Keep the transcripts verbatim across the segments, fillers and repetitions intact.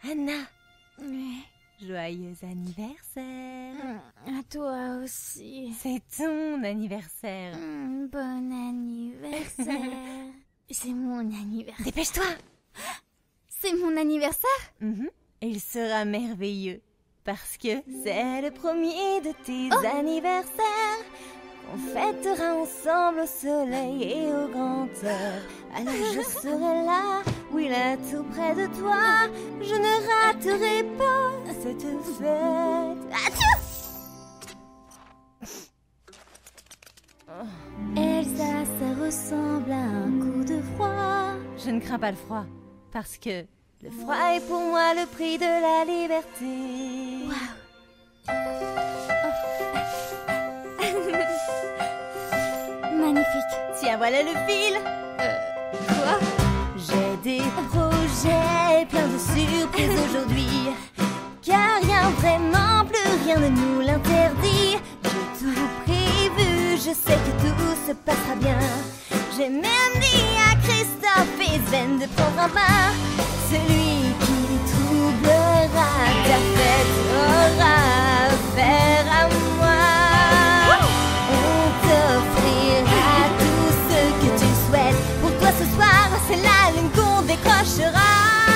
Anna, Oui. joyeux anniversaire. À toi aussi. C'est ton anniversaire. Mm, Bon anniversaire. C'est mon anniversaire. Dépêche-toi. C'est mon anniversaire? Mhm. Il sera merveilleux parce que c'est le premier de tes oh. anniversaires. On fêtera ensemble au soleil et au grand air. Alors je serai là, oui là tout près de toi. Je ne raterai pas cette fête. Atchou! Oh. Elsa, ça ressemble à un coup de froid. Je ne crains pas le froid, parce que le froid est pour moi le prix de la liberté. Waouh! Magnifique. Tiens, voilà le fil. Euh, quoi? J'ai des projets, plein de surprises aujourd'hui. Car rien, vraiment plus rien ne nous l'interdit. J'ai tout prévu, je sais que tout se passera bien. J'ai même dit à Christophe et Sven de prendre en main. Celui qui troublera ta fête aura affaire à moi. On t'offrira tout ce que tu souhaites. Pour toi ce soir, c'est la lune qu'on décrochera.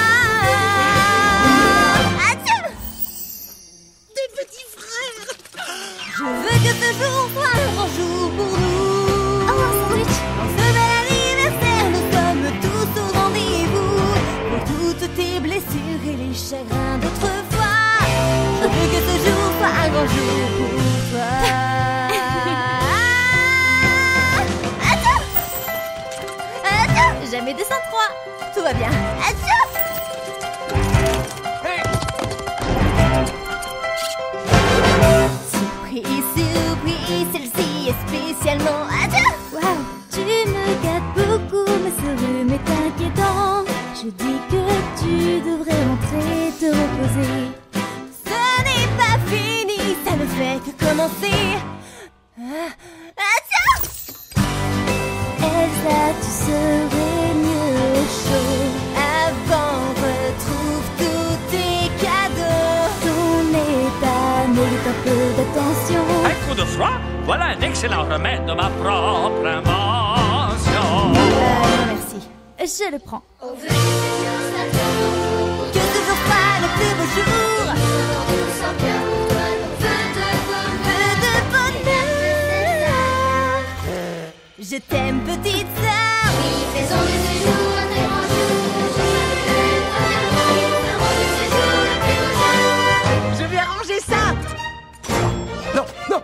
Adieu! Des petits frères! Je veux que ce jour soit un grand jour pour nous. Oh, un sandwich! En ce bel anniversaire, nous sommes tous au rendez-vous. Pour toutes tes blessures et les chagrins d'autrefois. Je veux que ce jour soit un grand jour pour toi. Jamais deux cent trois. Tout va bien. Adieu. Hey! Surprise, surprise, celle-ci est spécialement adieu. Waouh! Tu me gâtes beaucoup, mais ce rhume est inquiétant. Je dis que tu devrais rentrer te reposer. Ce n'est pas fini, ça ne fait que commencer. Ah, adieu. Elsa, tu serais mieux chaud. Avant, retrouve tous tes cadeaux. Ton état mérite un peu d'attention. Un coup de froid, voilà un excellent remède de ma propre invention. Euh, non, merci. Je le prends. Que ce jour soit le plus beau jour. Feu de bonheur. Je t'aime, petite sœur. Oui, faisons de ce jour un très grand jour. Je vais arranger ça! Non, non!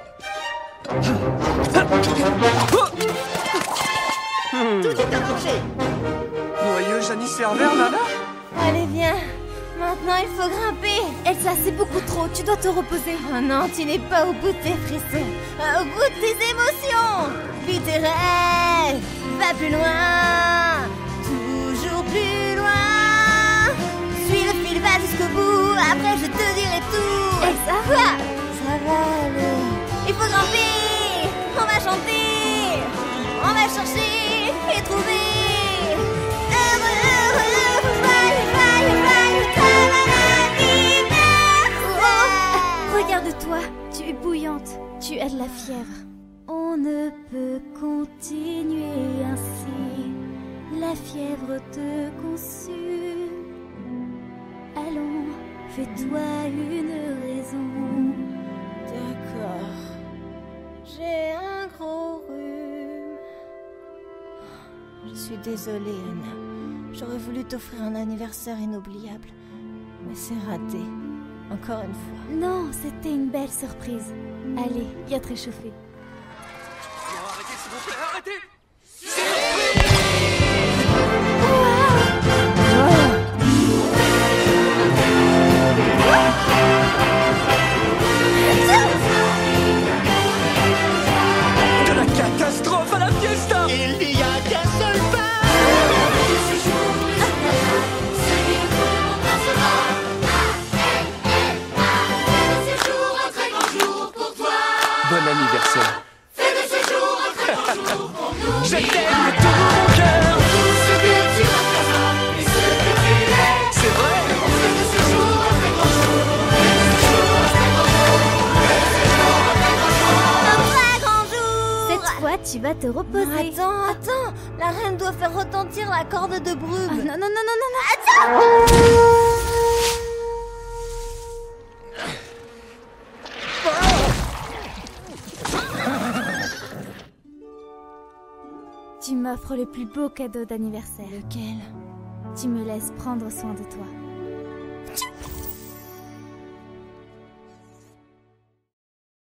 Tout est arrangé! Joyeux anniversaire, Nana! Allez, viens. Maintenant, il faut grimper. Elsa, c'est beaucoup trop. Tu dois te reposer. Oh non, tu n'es pas au bout de tes frissons, au bout de tes émotions. Vis tes rêves, va plus loin, toujours plus loin. Suis le fil, va jusqu'au bout, après je te dirai tout. Elsa? Quoi? Ça va aller. Il faut grimper, on va chanter, on va chercher et trouver. Heureux, heureux, joyeux, joyeux, joyeux, joyeux anniversaire. Regarde-toi. Tu es bouillante. Tu as de la fièvre. On ne peut continuer ainsi. La fièvre te consume. Allons, fais-toi une raison. D'accord. J'ai un gros rhume. Je suis désolée, Anna. J'aurais voulu t'offrir un anniversaire inoubliable. Mais c'est raté. Encore une fois. Non, c'était une belle surprise. Allez, viens te réchauffer. Non, arrêtez, s'il vous plaît, arrêtez! De la catastrophe à la fiesta! Il n'y a qu'un seul pas! Celui que l'on pensera. Ah, elle, elle, ah. C'est ce jour un très grand jour pour toi. Bon anniversaire! tu vas te reposer. Non, attends, attends. La reine doit faire retentir la corde de brume. Ah, non, non, non, non, non, non. Attends. Tu m'offres le plus beau cadeau d'anniversaire. Lequel? Tu me laisses prendre soin de toi.